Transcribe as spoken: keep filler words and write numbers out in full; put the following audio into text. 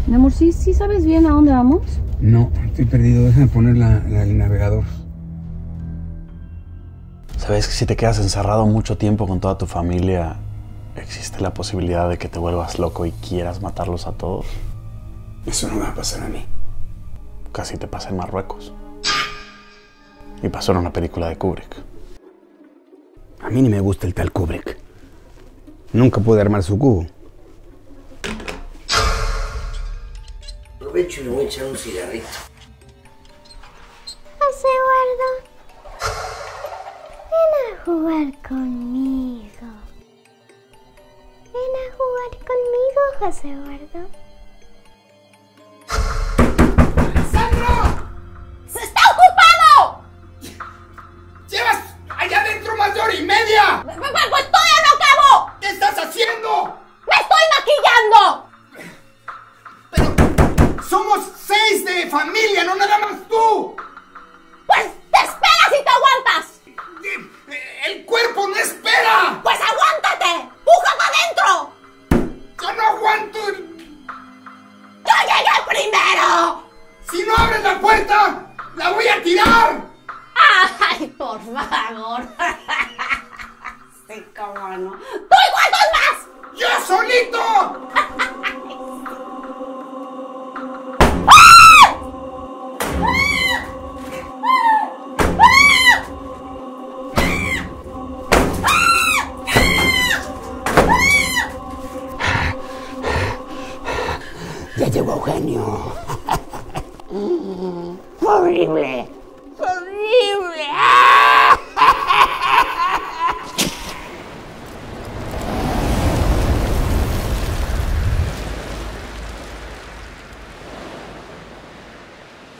Mi amor, ¿sí, sí sabes bien a dónde vamos? No, estoy perdido. Déjame poner la, la, el navegador. ¿Sabes que si te quedas encerrado mucho tiempo con toda tu familia, existe la posibilidad de que te vuelvas loco y quieras matarlos a todos? Eso no me va a pasar a mí. Casi te pasa en Marruecos. Y pasó en una película de Kubrick. A mí ni me gusta el tal Kubrick. Nunca pude armar su cubo. Aprovecho y me voy a echar un cigarrito. José Eduardo, ven a jugar conmigo. Ven a jugar conmigo, José Eduardo. ¡Sandra! ¡Se está ocupado! ¡Llevas allá adentro más de hora y media! ¡Pues todavía no acabo! ¿Qué estás haciendo? ¡Me estoy maquillando! Pero somos seis de familia, no nada más tú. ¡Pues te esperas y te aguantas! ¡El cuerpo no espera! ¡Pues aguántate! ¡Puja para adentro! ¡Yo no aguanto! ¡Yo llegué primero! ¡Si no abres la puerta, la voy a tirar! ¡Ay, por favor! Sí, cómo no. ¡Tú y cuántos más! ¡Yo solito! Ya llegó Eugenio. Horrible.